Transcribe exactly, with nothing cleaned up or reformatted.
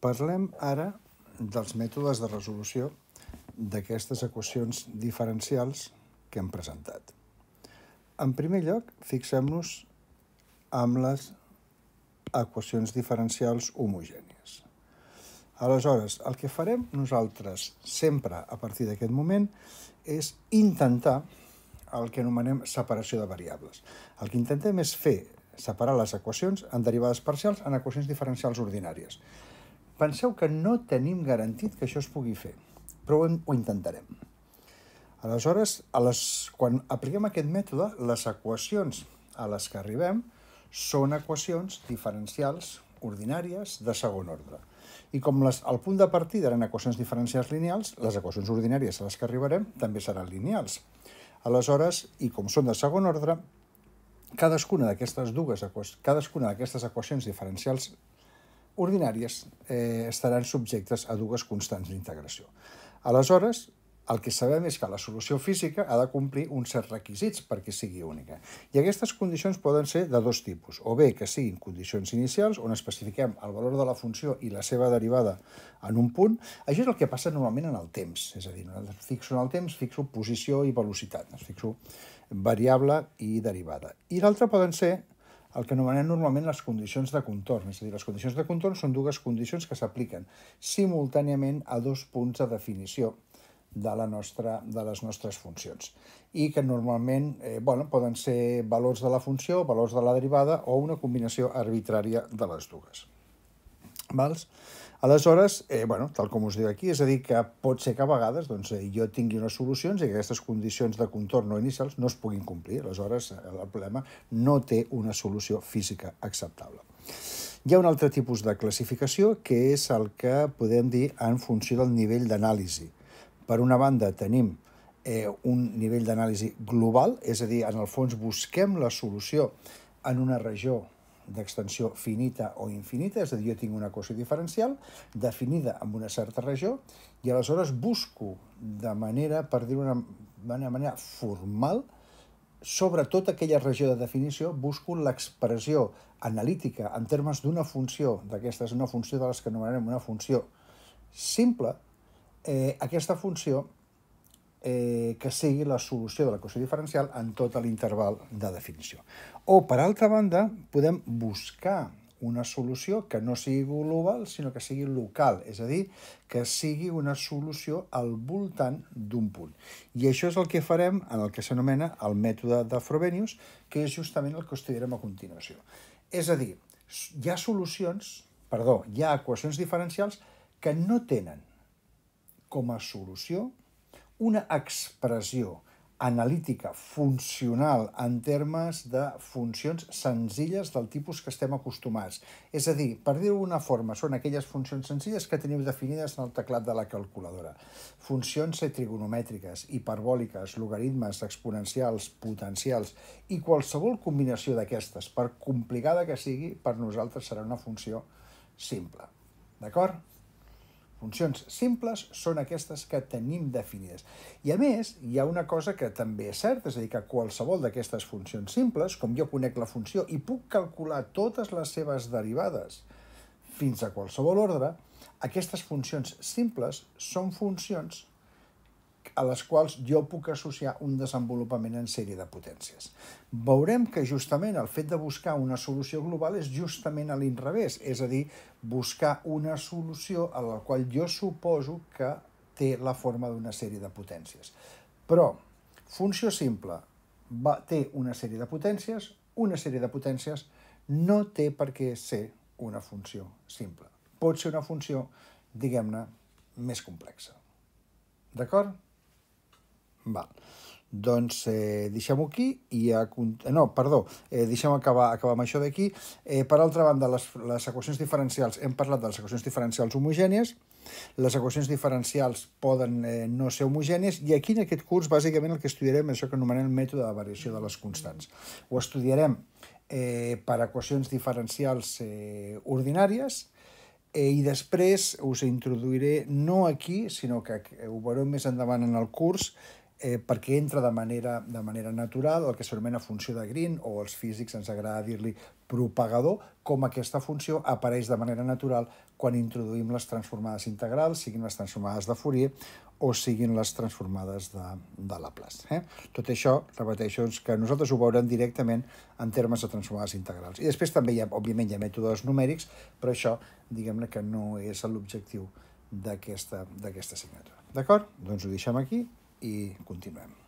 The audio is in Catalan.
Parlem ara dels mètodes de resolució d'aquestes equacions diferencials que hem presentat. En primer lloc, fixem-nos amb les equacions diferencials homogènies. Aleshores, el que farem nosaltres sempre a partir d'aquest moment és intentar el que anomenem separació de variables. El que intentem és fer separar les equacions en derivades parcials en equacions diferencials ordinàries. Penseu que no tenim garantit que això es pugui fer, però ho, ho intentarem. Aleshores, a les, quan apliquem aquest mètode, les equacions a les que arribem són equacions diferencials ordinàries de segon ordre. I com les, el punt de partida eren equacions diferencials lineals, les equacions ordinàries a les que arribarem també seran lineals. Aleshores, i com són de segon ordre, cadascuna d'aquestes dues cadascuna d'aquestes equacions diferencials ordinàries eh, estaran subjectes a dues constants d'integració. Aleshores, el que sabem és que la solució física ha de complir uns certs requisits perquè sigui única. I aquestes condicions poden ser de dos tipus, o bé que siguin condicions inicials, on especifiquem el valor de la funció i la seva derivada en un punt. Això és el que passa normalment en el temps, és a dir, fixo en el temps, fixo posició i velocitat, fixo variable i derivada. I l'altre poden ser el que anomenem normalment les condicions de contorn, és a dir, les condicions de contorn són dues condicions que s'apliquen simultàniament a dos punts de definició de, la nostra, de les nostres funcions i que normalment eh, bueno, poden ser valors de la funció, valors de la derivada o una combinació arbitrària de les dues. Vals? Aleshores, eh, bueno, tal com us diu aquí, és a dir, que pot ser que a vegades doncs, eh, jo tingui unes solucions i que aquestes condicions de contorn no inicials no es puguin complir. Aleshores, el problema no té una solució física acceptable. Hi ha un altre tipus de classificació que és el que podem dir en funció del nivell d'anàlisi. Per una banda, tenim eh, un nivell d'anàlisi global, és a dir, en el fons busquem la solució en una regió d'extensió finita o infinita, és a dir, jo tinc una equació diferencial definida en una certa regió i aleshores busco de manera, per dir-ho d'una manera formal, sobre tota aquella regió de definició, busco l'expressió analítica en termes d'una funció, d'aquesta és una funció de les que anomenarem una funció simple, eh, aquesta funció Eh, que sigui la solució de l'equació diferencial en tot l'interval de definició. O, per altra banda, podem buscar una solució que no sigui global, sinó que sigui local, és a dir, que sigui una solució al voltant d'un punt. I això és el que farem en el que s'anomena el mètode de Frobenius, que és justament el que estudiarem a continuació. És a dir, hi ha solucions, perdó, hi ha equacions diferencials que no tenen com a solució una expressió analítica funcional en termes de funcions senzilles del tipus que estem acostumats. És a dir, per dir-ho d'una forma, són aquelles funcions senzilles que teniu definides en el teclat de la calculadora. Funcions trigonomètriques, hiperbòliques, logaritmes, exponencials, potencials i qualsevol combinació d'aquestes, per complicada que sigui, per nosaltres serà una funció simple. D'acord? Funcions simples són aquestes que tenim definides. I a més, hi ha una cosa que també és certa, és a dir, que qualsevol d'aquestes funcions simples, com jo conec la funció i puc calcular totes les seves derivades fins a qualsevol ordre, aquestes funcions simples són funcions a les quals jo puc associar un desenvolupament en sèrie de potències. Veurem que justament el fet de buscar una solució global és justament a l'inrevés, és a dir, buscar una solució a la qual jo suposo que té la forma d'una sèrie de potències. Però funció simple va, té una sèrie de potències, una sèrie de potències no té per què ser una funció simple. Pot ser una funció, diguem-ne, més complexa. D'acord? Val. Doncs eh, deixem-ho aquí i a, no, perdó, eh, deixem acabar, acabar amb això d'aquí. Eh, per altra banda, les, les equacions diferencials, hem parlat de les equacions diferencials homogènies, les equacions diferencials poden eh, no ser homogènies i aquí en aquest curs bàsicament el que estudiarem és això que anomenem el mètode de variació de les constants. Ho estudiarem eh, per equacions diferencials eh, ordinàries eh, i després us introduiré no aquí, sinó que ho veurem més endavant en el curs, eh, perquè entra de manera, de manera natural el que s'anomena funció de Green, o els físics ens agrada dir-li propagador, com aquesta funció apareix de manera natural quan introduïm les transformades integrals, siguin les transformades de Fourier o siguin les transformades de, de Laplace. Eh? Tot això, repeteixo, és que nosaltres ho veurem directament en termes de transformades integrals. I després també, hi ha, òbviament, hi ha mètodes numèrics, però això, diguem-ne que no és l'objectiu d'aquesta assignatura. D'acord? Doncs ho deixem aquí i continuem.